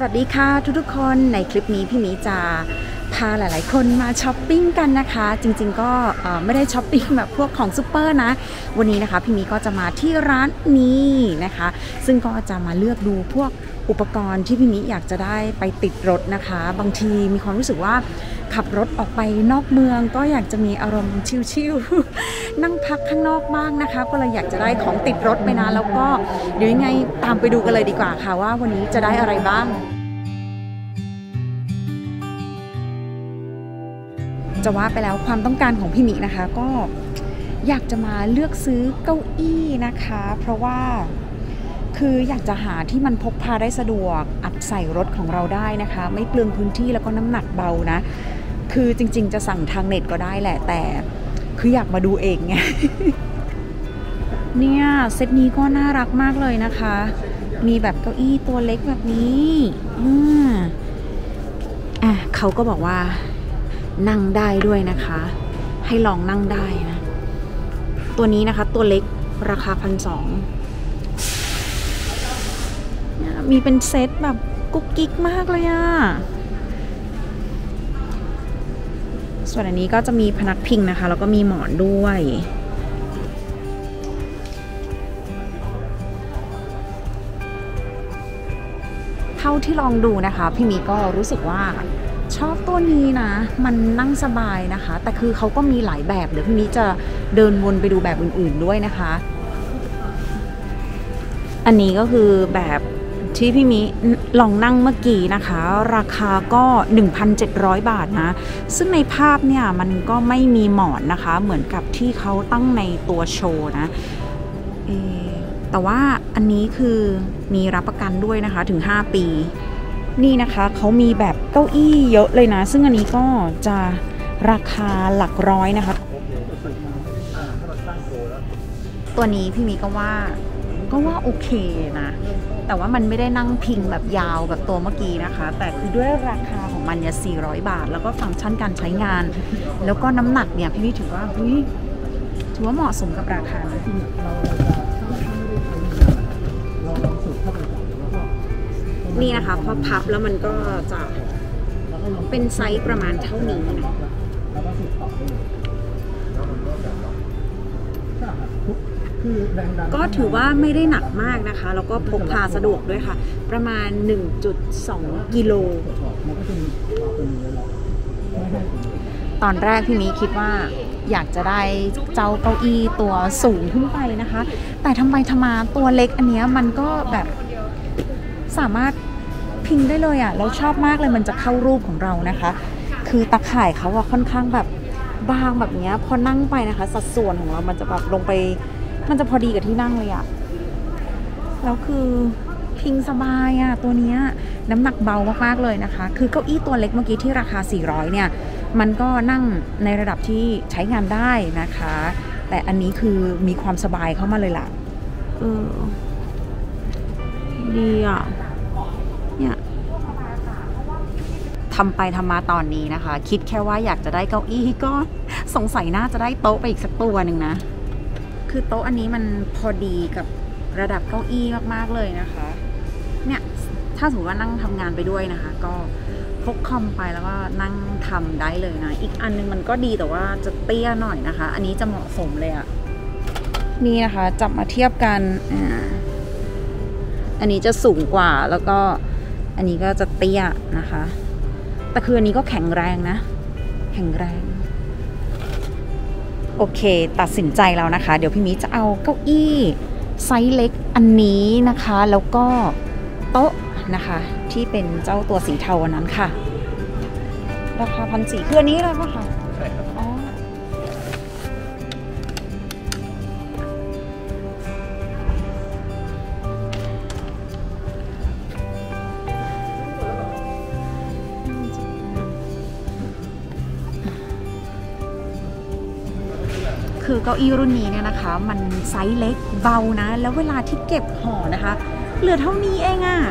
วัสดีค่ะทุกๆคนในคลิปนี้พี่มีจะพาหลายๆคนมาช้อปปิ้งกันนะคะจริงๆก็ไม่ได้ช้อปปิ้งแบบพวกของซูเปอร์นะวันนี้นะคะพี่มีก็จะมาที่ร้านนี้นะคะซึ่งก็จะมาเลือกดูพวกอุปกรณ์ที่พี่มีอยากจะได้ไปติดรถนะคะบางทีมีความรู้สึกว่าขับรถออกไปนอกเมืองก็อยากจะมีอารมณ์ชิลๆนั่งพักข้างนอกบ้างนะคะก็เลยอยากจะได้ของติดรถไปนะแล้วก็เดี๋ยวยังไงตามไปดูกันเลยดีกว่าค่ะว่าวันนี้จะได้อะไรบ้างจะว่าไปแล้วความต้องการของพี่มินะคะก็อยากจะมาเลือกซื้อเก้าอี้นะคะเพราะว่าคืออยากจะหาที่มันพกพาได้สะดวกอัดใส่รถของเราได้นะคะไม่เปลืองพื้นที่แล้วก็น้ำหนักเบานะคือจริงๆจะสั่งทางเน็ตก็ได้แหละแต่คืออยากมาดูเองไง เนี่ยเซตนี้ก็น่ารักมากเลยนะคะมีแบบเก้าอี้ตัวเล็กแบบนี้เขาก็บอกว่านั่งได้ด้วยนะคะให้ลองนั่งได้นะตัวนี้นะคะตัวเล็กราคา1,200มีเป็นเซตแบบกุ๊กกิ๊กมากเลยอะส่วนอันนี้ก็จะมีพนักพิงนะคะแล้วก็มีหมอนด้วยเท่าที่ลองดูนะคะพี่มีก็รู้สึกว่าชอบตัวนี้นะมันนั่งสบายนะคะแต่คือเขาก็มีหลายแบบเดี๋ยวพี่มิจะเดินวนไปดูแบบอื่นๆด้วยนะคะอันนี้ก็คือแบบที่พี่มิลองนั่งเมื่อกี้นะคะราคาก็ 1,700 บาทนะซึ่งในภาพเนี่ยมันก็ไม่มีหมอนนะคะเหมือนกับที่เขาตั้งในตัวโชว์นะแต่ว่าอันนี้คือมีรับประกันด้วยนะคะถึง5 ปีนี่นะคะเขามีแบบเก้าอี้เยอะเลยนะซึ่งอันนี้ก็จะราคาหลักร้อยนะคะตัวนี้พี่มีก็ว่าโอเคนะแต่ว่ามันไม่ได้นั่งพิงแบบยาวแบบตัวเมื่อกี้นะคะแต่คือด้วยราคาของมันเนี่ย400 บาทแล้วก็ฟังก์ชันการใช้งานแล้วก็น้ำหนักเนี่ยพี่มีถือว่าเหมาะสมกับราคานะนี่นะคะพอพับแล้วมันก็จะเป็นไซส์ประมาณเท่านี้นะก็ถือว่าไม่ได้หนักมากนะคะแล้วก็พกพาสะดวกด้วยค่ะประมาณ 1.2 กิโลตอนแรกพี่มีคิดว่าอยากจะได้เจ้าเก้าอี้ตัวสูงขึ้นไปนะคะแต่ทำไมตัวเล็กอันนี้มันก็แบบสามารถพิงได้เลยอ่ะเราชอบมากเลยมันจะเข้ารูปของเรานะคะคือตะข่ายเขาอะค่อนข้างแบบบางแบบนี้พอนั่งไปนะคะสัดส่วนของเรามันจะแบบลงไปมันจะพอดีกับที่นั่งเลยอะแล้วคือพิงสบายอะตัวนี้น้ำหนักเบามากๆเลยนะคะคือเก้าอี้ตัวเล็กเมื่อกี้ที่ราคา400เนี่ยมันก็นั่งในระดับที่ใช้งานได้นะคะแต่อันนี้คือมีความสบายเข้ามาเลยล่ะดีอ่ะเนี่ยทำไปทำมาตอนนี้นะคะคิดแค่ว่าอยากจะได้เก้าอี้ก็สงสัยน่าจะได้โต๊ะไปอีกสักตัวหนึ่งนะคือโต๊ะอันนี้มันพอดีกับระดับเก้าอี้มากๆเลยนะคะเนี่ยถ้าสมมติว่านั่งทำงานไปด้วยนะคะก็พกคอมไปแล้วก็นั่งทำได้เลยนะอีกอันนึงมันก็ดีแต่ว่าจะเตี้ยหน่อยนะคะอันนี้จะเหมาะสมเลยอะนี่นะคะจับมาเทียบกันอันนี้จะสูงกว่าแล้วก็อันนี้ก็จะเตี้ยนะคะแต่คืออันนี้ก็แข็งแรงนะแข็งแรงโอเคตัดสินใจแล้วนะคะเดี๋ยวพี่มีจะเอาเก้าอี้ไซส์เล็กอันนี้นะคะแล้วก็โต๊ะนะคะที่เป็นเจ้าตัวสีเทาอันนั้นค่ะราคา1,400คืออันนี้เลยป่ะคะใช่ครับอ๋อคือเก้าอี้รุ่นนี้เนี่ยนะคะมันไซส์เล็กเบานะแล้วเวลาที่เก็บห่อนะคะเหลือเท่านี้เองอะ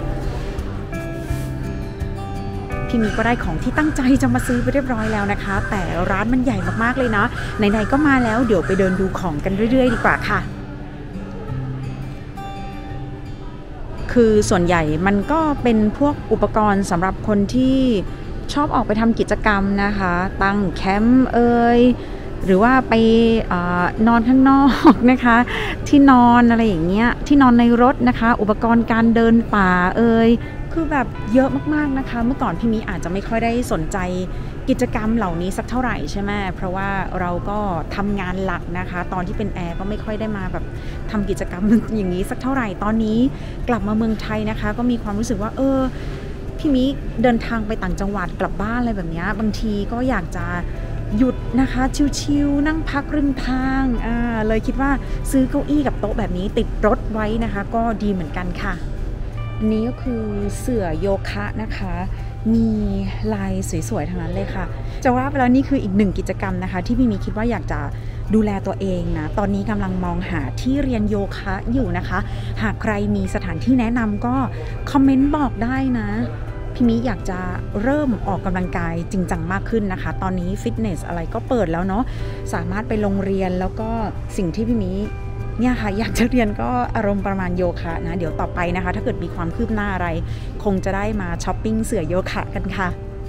พี่มีก็ได้ของที่ตั้งใจจะมาซื้อไปเรียบร้อยแล้วนะคะแต่ร้านมันใหญ่มากๆเลยนะไหนๆก็มาแล้วเดี๋ยวไปเดินดูของกันเรื่อยๆดีกว่าค่ะ คือคือส่วนใหญ่มันก็เป็นพวกอุปกรณ์สำหรับคนที่ชอบออกไปทำกิจกรรมนะคะตั้งแคมป์หรือว่าไปนอนข้างนอกนะคะที่นอนอะไรอย่างเงี้ยที่นอนในรถนะคะอุปกรณ์การเดินป่าคือแบบเยอะมากๆนะคะเมื่อก่อนพี่มิอาจจะไม่ค่อยได้สนใจกิจกรรมเหล่านี้สักเท่าไหร่ใช่ไหมเพราะว่าเราก็ทำงานหลักนะคะตอนที่เป็นแอร์ก็ไม่ค่อยได้มาแบบทำกิจกรรมอย่างนี้สักเท่าไหร่ตอนนี้กลับมาเมืองไทยนะคะก็มีความรู้สึกว่าพี่มิเดินทางไปต่างจังหวัดกลับบ้านอะไรแบบนี้บางทีก็อยากจะหยุดนะคะชิวๆนั่งพักริมทางเลยคิดว่าซื้อเก้าอี้กับโต๊ะแบบนี้ติดรถไว้นะคะก็ดีเหมือนกันค่ะอันนี้ก็คือเสื่อโยคะนะคะมีลายสวยๆทั้งนั้นเลยค่ะจะว่าไปแล้วนี่คืออีกหนึ่งกิจกรรมนะคะที่พี่มีคิดว่าอยากจะดูแลตัวเองนะตอนนี้กำลังมองหาที่เรียนโยคะอยู่นะคะหากใครมีสถานที่แนะนำก็คอมเมนต์บอกได้นะพี่มิอยากจะเริ่มออกกำลังกายจริงจังมากขึ้นนะคะตอนนี้ฟิตเนสอะไรก็เปิดแล้วเนาะสามารถไปโรงเรียนแล้วก็สิ่งที่พี่มิเนี่ยค่ะอยากจะเรียนก็อารมณ์ประมาณโยคะนะเดี๋ยวต่อไปนะคะถ้าเกิดมีความคืบหน้าอะไรคงจะได้มาช้อปปิ้งเสื่อโยคะกันค่ะ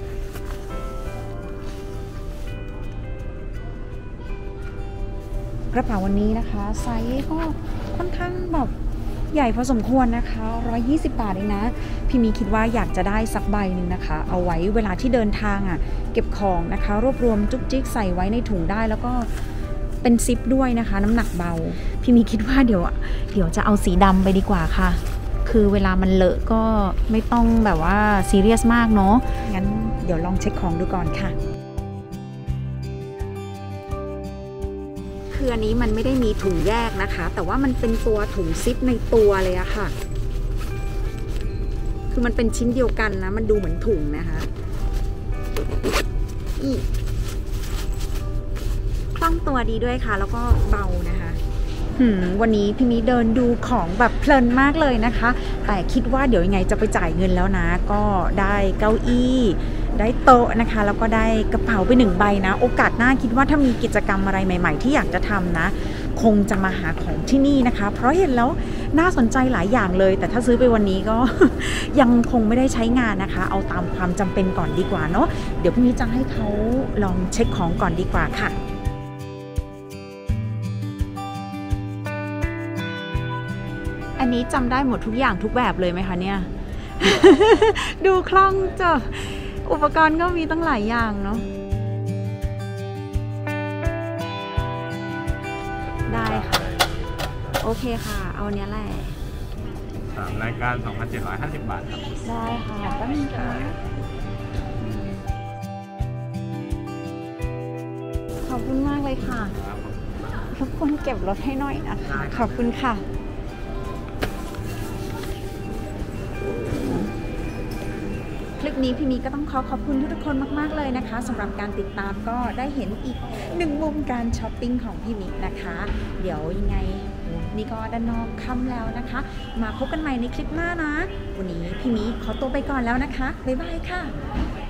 กระเป๋าวันนี้นะคะไซส์ก็ค่อนข้างแบบใหญ่พอสมควรนะคะ120 บาทเองนะพี่มีคิดว่าอยากจะได้สักใบหนึ่งนะคะเอาไว้เวลาที่เดินทางเก็บของนะคะรวบรวมจุกจิกใส่ไว้ในถุงได้แล้วก็เป็นซิปด้วยนะคะน้ำหนักเบาพี่มีคิดว่าเดี๋ยวจะเอาสีดำไปดีกว่าค่ะคือเวลามันเลอะก็ไม่ต้องแบบว่าซีเรียสมากเนาะงั้นเดี๋ยวลองเช็คของดูก่อนค่ะคืออันนี้มันไม่ได้มีถุงแยกนะคะแต่ว่ามันเป็นตัวถุงซิปในตัวเลยอะค่ะคือมันเป็นชิ้นเดียวกันนะมันดูเหมือนถุงนะคะคล่องตัวดีด้วยค่ะแล้วก็เบานะคะวันนี้พี่มิเดินดูของแบบเพลินมากเลยนะคะแต่คิดว่าเดี๋ยวยังไงจะไปจ่ายเงินแล้วนะก็ได้เก้าอี้ได้โต๊ะนะคะแล้วก็ได้กระเป๋าไป1 ใบนะโอกาสหน้าคิดว่าถ้ามีกิจกรรมอะไรใหม่ๆที่อยากจะทำนะคงจะมาหาของที่นี่นะคะเพราะเห็นแล้วน่าสนใจหลายอย่างเลยแต่ถ้าซื้อไปวันนี้ก็ ยังคงไม่ได้ใช้งานนะคะเอาตามความจำเป็นก่อนดีกว่าเนาะเดี๋ยวพี่มิจะให้เขาลองเช็คของก่อนดีกว่าค่ะอันนี้จำได้หมดทุกอย่างทุกแบบเลยไหมคะเนี่ย ดูคล่องจ้ะอุปกรณ์ก็มีตั้งหลายอย่างเนาะได้ค่ะโอเคค่ะเอาเนี้ยแหละ 3 รายการ 2,750 บาทครับได้ค่ะแป๊บนึงค่ะขอบคุณมากเลยค่ะรบกวนเก็บรถให้หน่อยนะคะขอบคุณค่ะคลิปนี้พี่มีก็ต้องขอบคุณทุกคนมากๆเลยนะคะสำหรับการติดตามก็ได้เห็นอีก1 มุมการช้อปปิ้งของพี่มินะคะเดี๋ยวยังไงนี่ก็ด้านนอกค่ำแล้วนะคะมาพบกันใหม่ในคลิปหน้านะวันนี้พี่มิขอตัวไปก่อนแล้วนะคะบ๊ายบายค่ะ